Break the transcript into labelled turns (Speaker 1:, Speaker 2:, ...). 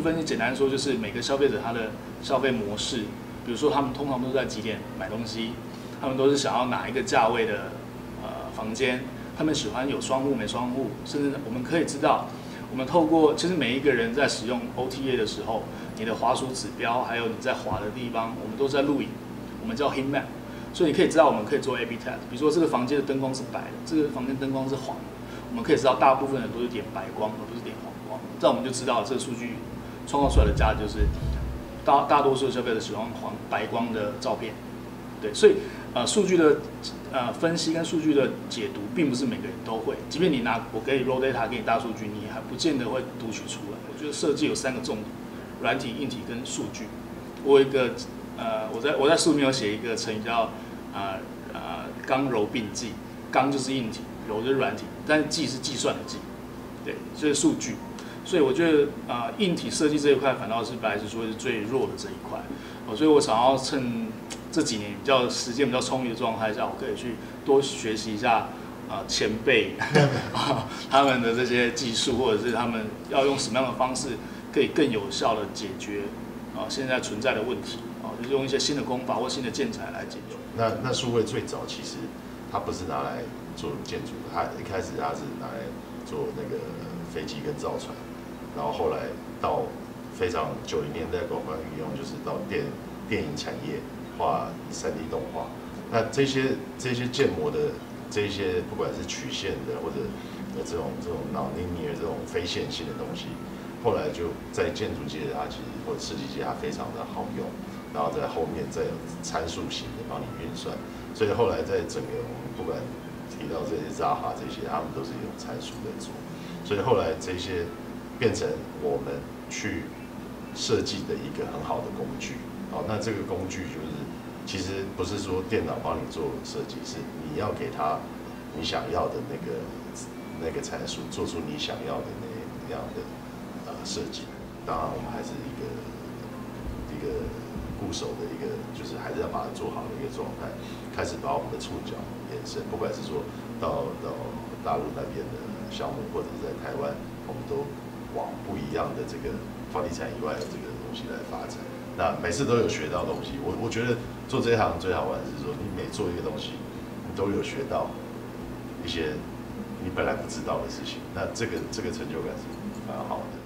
Speaker 1: 分析简单说就是每个消费者他的消费模式，比如说他们通常都是在几点买东西，他们都是想要哪一个价位的房间，他们喜欢有双户没双户，甚至我们可以知道，我们透过其实每一个人在使用 OTA 的时候，你的滑鼠指标还有你在滑的地方，我们都在录影，我们叫 heat map， 所以你可以知道我们可以做 A/B test， 比如说这个房间的灯光是白的，这个房间灯光是黄的，我们可以知道大部分人都是点白光而不是点黄光，这样我们就知道这个数据创造出来的价值就是大多数的消费者喜欢白光的照片，对，所以数据的分析跟数据的解读，并不是每个人都会。即便我给你 raw data 给你大数据，你还不见得会读取出来。我觉得设计有3个重点：软体、硬体跟数据。我有一个我在书里面有写一个成语叫刚柔并济，刚就是硬体，柔就是软体，但是计是计算的计，对，所以数据。所以我觉得硬体设计这一块反倒是本来是说是最弱的这一块，所以我想要趁这几年时间比较充裕的状态下，我可以去多学习一下前辈他们的这些技术，或者是他们要用什么样的方式可以更有效的解决现在存在的问题就是用一些新的工法或新的建材来解决。
Speaker 2: 那数位最早其实它不是拿来做建筑的，它一开始它是拿来做那个飞机跟造船。然后后来到非常90年代广泛运用，就是到电影产业画3D 动画。那这些建模的这些不管是曲线的或者这种non-linear这种非线性的东西，后来就在建筑界它其实或者设计界它非常的好用，然后在后面再有参数型的帮你运算，所以后来在整个我们不管提到这些 Zaha 这些，他们都是用参数在做，所以后来这些变成我们去设计的一个很好的工具。好，那这个工具就是，其实不是说电脑帮你做设计，是你要给它你想要的那个参数，做出你想要的那样的设计。当然，我们还是一个固守的一个，就是还是要把它做好的一个状态，开始把我们的触角延伸，不管是说到大陆那边的项目，或者是在台湾，我们都往不一样的这个房地产以外的这个东西来发展。那每次都有学到东西，我觉得做这一行最好玩的是说，你每做一个东西，你都有学到一些你本来不知道的事情，那这个成就感是蛮好的。